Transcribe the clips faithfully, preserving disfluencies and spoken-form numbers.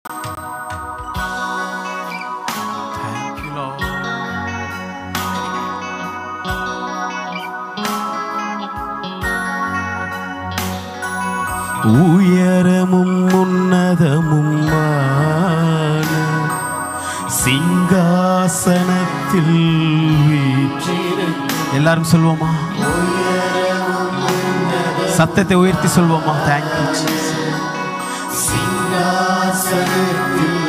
உயரமும் உன்னதமுமான சிங்காசனத்தில் எல்லாரும் சொல்வோமா? சத்தத்தை உயர்த்தி சொல்வோமா? தேங்க்யூ. சிங்காசனத்தில்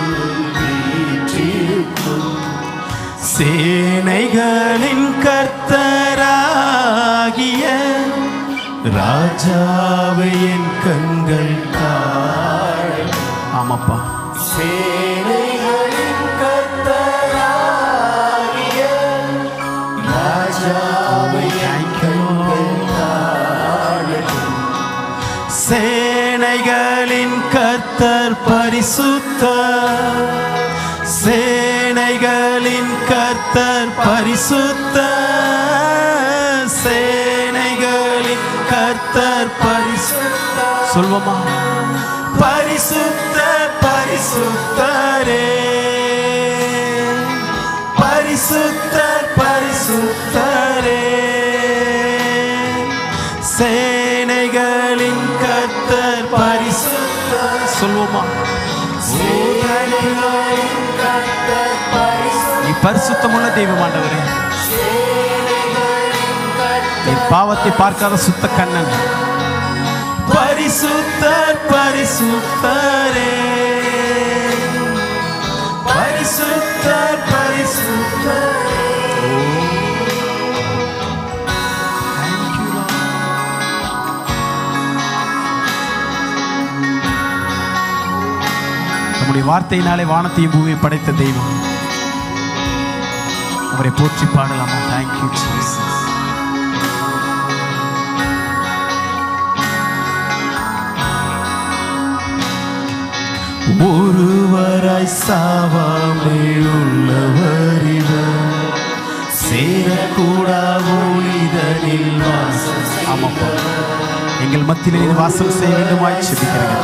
சேனைகளின் கர்த்தராகிய ராஜாவை என் கண்கள் காண. ஆமாப்பா. சேனைகளின் கர்த்தராகிய ராஜாவை என் கண்கள் காண. சேனைகளின் கர்த்தர் பரிசுத்தர், சேனைகளின் கர்த்தர் பரிசுத்தர், சேனைகளின் கர்த்தர் பரிசுத்தர். சொல்வோமா? பரிசுத்தர் பரிசுத்தரே, பரிசுத்தர் பரிசுத்தரே, சேனைகளின் கர்த்தர் பரிசுத்தர். சொல்வோமா? நீ பரிசுத்தமுள்ள தெய்வம் ஆண்டவரே. நீ பாவத்தை பார்க்காத சுத்த கண்ணன். பரிசுத்தர் பரிசுத்தரே, பரிசுத்தர் பரிசுத்தரே. நம்முடைய வார்த்தையினாலே வானத்தையும் பூமியை படைத்த தெய்வம், அவரை போற்றி பாடலாமா? Thank you Jesus. ஒருவராய் சாவாமை உள்ளவர் இவர், சேரக்கூடா ஒளிதனில் வாசம். ஆமாப்பா, எங்கள் மத்தியிலே நீர் வாசம் செய்ய வேண்டுமாய் செபிக்கிறேன்.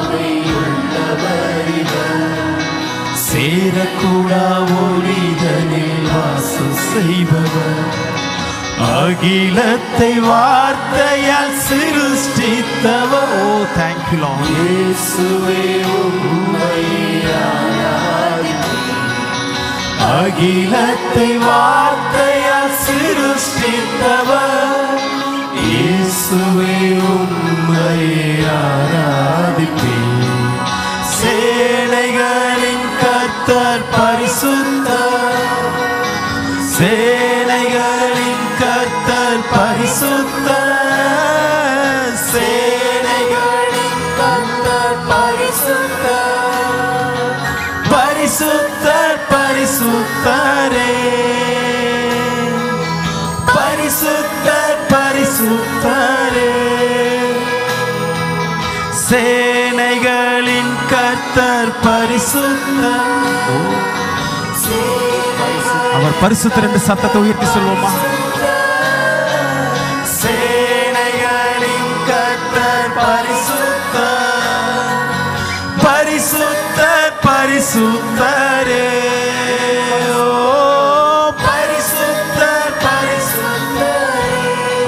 சேரக்கூடா ஒளிதனில் வாசம் செய்பவர், அகிலத்தை வார்த்தையால் சிருஷ்டித்தவர். ஓ தேங்க்யூ லார்ட். இயேசுவே உம்மை ஆராதிக்கிறேன். அகிலத்தை வார்த்தையால் சிருஷ்டித்தவர், இயேசுவே உம்மை ஆராதிக்கிறேன். சேனைகளின் கர்த்தர் பரிசுத்தர், சேனைகளின் கர்த்தர் பரிசுத்தர், சேனைகளின் கர்த்தர் பரிசுத்தர், பரிசுத்தர் பரிசுத்தரே, பரிசுத்தர் பரிசுத்தரே, சேனைகளின் கர்த்தர் பரிசுத்தர். அவர் பரிசுத்தர் என்று சத்தத்தை உயர்த்தி சொல்வோமா? சேனைகளின் கர்த்தர் பரிசுத்தர், பரிசுத்தர் பரிசுத்தரே, ஓ பரிசுத்தர் பரிசுத்தரே.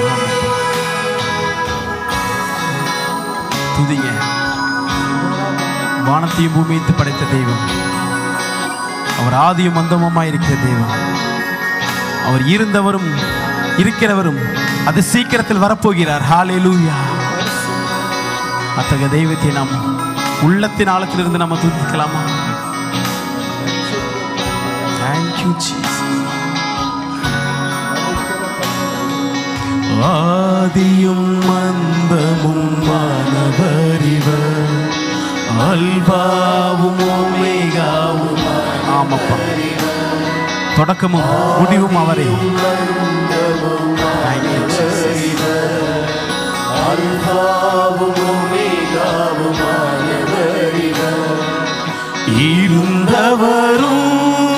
துதிங்க. வானத்தையும் பூமியையும் படைத்த தெய்வம், அவர் ஆதியும் அந்தமுமாய் இருக்கிற தெய்வம், அவர் இருந்தவரும் இருக்கிறவரும் அது சீக்கிரத்தில் வரப்போகிறார். ஹல்லேலூயா. அத்தகைய தெய்வத்தை நாம் உள்ளத்தின் ஆழத்திலிருந்து நம்ம துதிக்கலாமா? Thank you Jesus. ஆதியும் அந்தமும் மானவர் இவர், அல்பாவும் ஓமேகாவும். ஆமாப்பா, தொடக்கமும் முடிவும் அவரே. இருந்தவரும்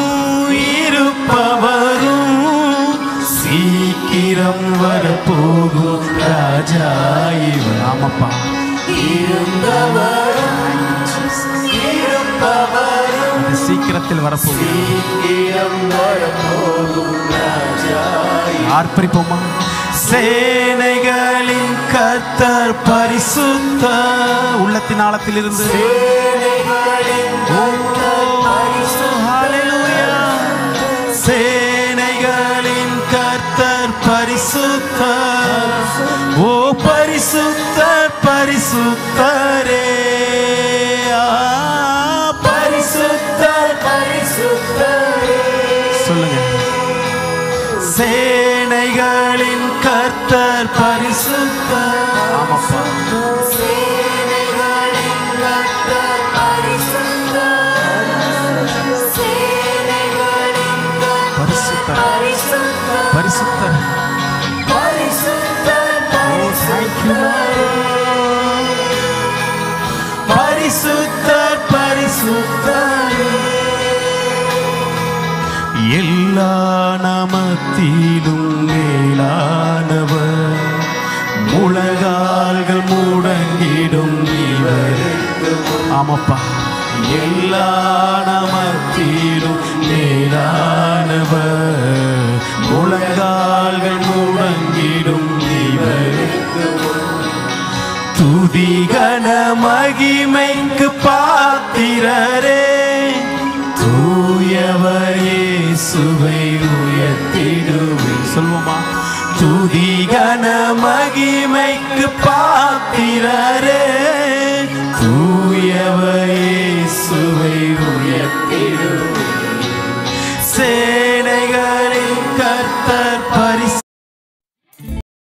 இருப்பவரும் சீக்கிரம் வரப்போகும் ராஜா இவர். ஆமாப்பா, இருந்தவரும் இருப்பவரும் சீக்கிரத்தில் வரப்போகும். ஆர்ப்பரிப்போமா? சேனைகளின் கர்த்தர் பரிசுத்த, உள்ளத்தின் ஆழத்தில் இருந்து சேனைகளின் கர்த்தர் பரிசுத்தர், ஓ பரிசுத்தர் பரிசுத்தரே, பரிசுத்தர் பரிசுத்தரே. சொல்லுங்க. சேனைகளின் கர்த்தர் பரிசுத்தர். ஆமாப்பா. பரிசுத்தர் பரிசுத்தர் பரிசுத்தர், எல்லா நாமத்திலும் மேலானவர், முழங்கால்கள் முடங்கிடும் இவருக்கு. ஆமாப்பா. எல்லா நாமத்திலும் மேலானவர், முழங்கால்கள் முடங்கிடும் இவருக்கு. துதிகன மகிமைக்கு பாத்திரரே, தூயவர் இயேசுவை உயர்த்திடுவே. சொல்வோமா? துதிகன மகிமைக்கு பாத்திரரே, தூயவர்